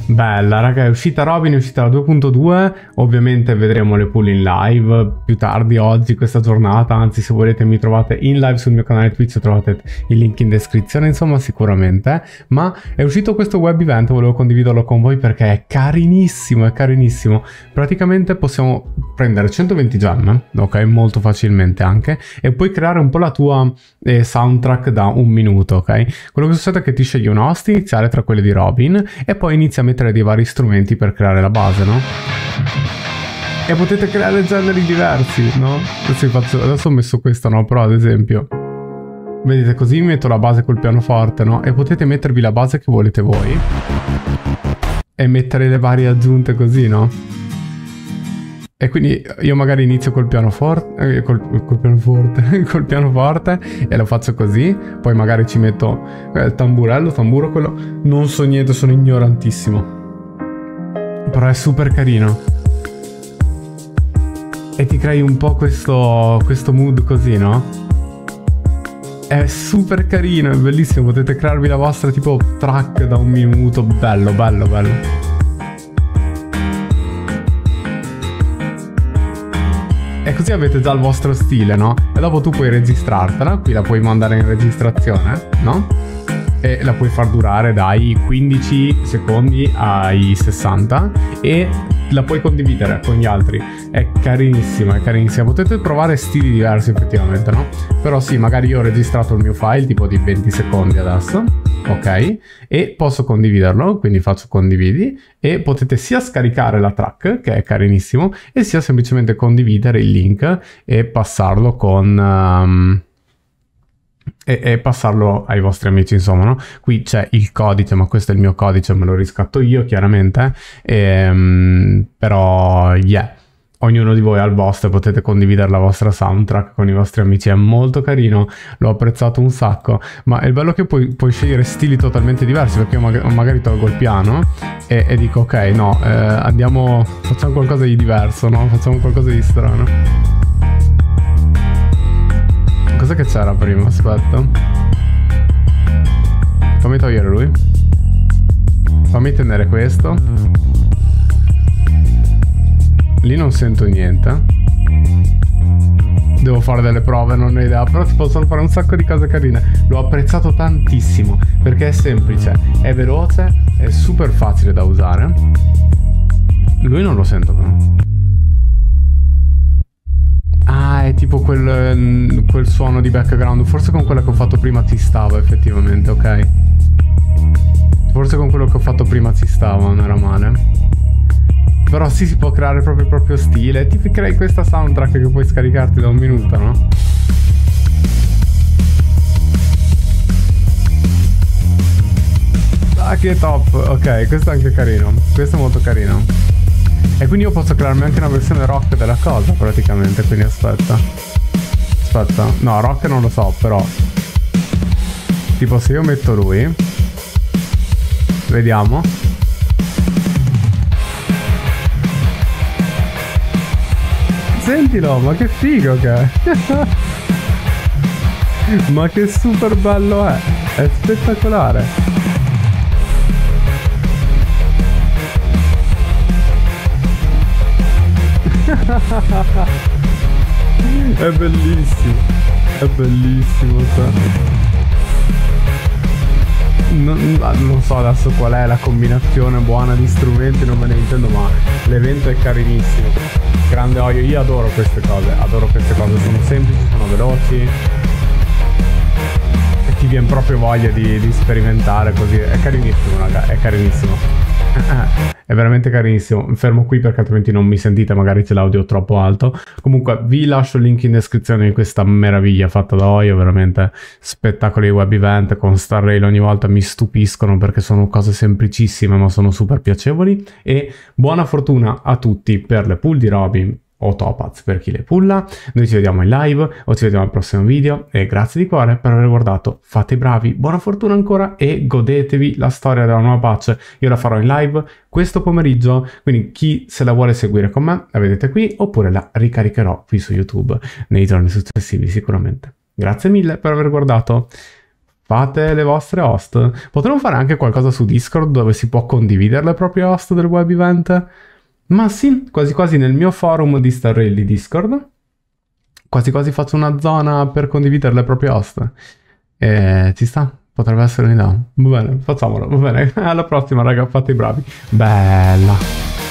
Bella raga, è uscita Robin, è uscita la 2.2, ovviamente vedremo le pull in live più tardi oggi, questa giornata, anzi se volete mi trovate in live sul mio canale Twitch, trovate il link in descrizione, insomma sicuramente, ma è uscito questo web event, volevo condividerlo con voi perché è carinissimo, praticamente possiamo prendere 120 gem, ok, molto facilmente anche, e puoi creare un po' la tua soundtrack da 1 minuto, ok, quello che succede è che ti scegli una host iniziale tra quelle di Robin e poi inizia a mettere dei vari strumenti per creare la base, no? E potete creare generi diversi, no? Adesso ho messo questo, no? Però ad esempio, vedete, così metto la base col pianoforte, no? E potete mettervi la base che volete voi e mettere le varie aggiunte così, no? E quindi io magari inizio col pianoforte, col pianoforte e lo faccio così, poi magari ci metto il tamburo, quello non so niente, sono ignorantissimo. Però è super carino. E ti crei un po' questo mood così, no? È super carino, è bellissimo, potete crearvi la vostra tipo track da 1 minuto, bello. E così avete già il vostro stile, no? E dopo tu puoi registrartela, qui la puoi mandare in registrazione, no? E la puoi far durare dai 15 secondi ai 60 e la puoi condividere con gli altri. È carinissima, potete provare stili diversi effettivamente, no? Però sì, magari io ho registrato il mio file tipo di 20 secondi adesso, ok? E posso condividerlo, quindi faccio condividi e potete sia scaricare la track, che è carinissimo, e sia semplicemente condividere il link e passarlo con... E passarlo ai vostri amici, insomma, no? Qui c'è il codice, ma questo è il mio codice, me lo riscatto io chiaramente, però yeah, ognuno di voi ha il vostro, potete condividere la vostra soundtrack con i vostri amici, è molto carino, l'ho apprezzato un sacco, ma il bello è che puoi scegliere stili totalmente diversi, perché io magari tolgo il piano e dico ok, no, facciamo qualcosa di diverso, no? Facciamo qualcosa di strano. Cos'è che c'era prima? Aspetta. Fammi togliere lui. Fammi tenere questo. Lì non sento niente. Devo fare delle prove, non ho idea. Però si possono fare un sacco di cose carine. L'ho apprezzato tantissimo perché è semplice, è veloce, è super facile da usare. Lui non lo sento però. Ah, è tipo quel suono di background. Forse con quella che ho fatto prima ci stava effettivamente, ok? Forse con quello che ho fatto prima ci stava, non era male. Però sì, si può creare proprio il proprio stile. Ti crei questa soundtrack che puoi scaricarti da 1 minuto, no? Ah, che top. Ok, questo è anche carino. Questo è molto carino. E quindi io posso crearmi anche una versione rock della cosa praticamente, quindi aspetta, no, rock non lo so, però tipo se io metto lui, vediamo, sentilo, ma che figo che è. Ma che super bello è spettacolare. È bellissimo, non so adesso qual è la combinazione buona di strumenti, non me ne intendo, ma l'evento è carinissimo, grande olio. Io adoro queste cose, sono semplici, sono veloci e ti viene proprio voglia di sperimentare così. È carinissimo raga, è carinissimo. È veramente carinissimo. Fermo qui perché altrimenti non mi sentite, magari c'è l'audio troppo alto. Comunque vi lascio il link in descrizione di questa meraviglia fatta da Oyo, veramente spettacoli web event con Star Rail, ogni volta mi stupiscono perché sono cose semplicissime ma sono super piacevoli. E buona fortuna a tutti per le pull di Robin o Topaz per chi le pulla. Noi ci vediamo in live o ci vediamo al prossimo video e grazie di cuore per aver guardato. Fate i bravi, buona fortuna ancora e godetevi la storia della nuova patch. Io la farò in live questo pomeriggio, quindi chi se la vuole seguire con me la vedete qui oppure la ricaricherò qui su YouTube nei giorni successivi sicuramente. Grazie mille per aver guardato. fate le vostre host. Potremmo fare anche qualcosa su Discord dove si può condividere le proprie host del web event. Ma sì, quasi quasi nel mio forum di Star Rally Discord, quasi quasi faccio una zona per condividere le proprie host. Ci sta, potrebbe essere un'idea. Va bene, facciamolo, va bene. Alla prossima raga, fate i bravi. Bella.